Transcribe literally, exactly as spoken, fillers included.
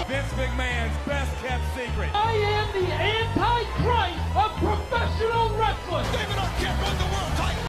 Vince McMahon's best kept secret. I am the anti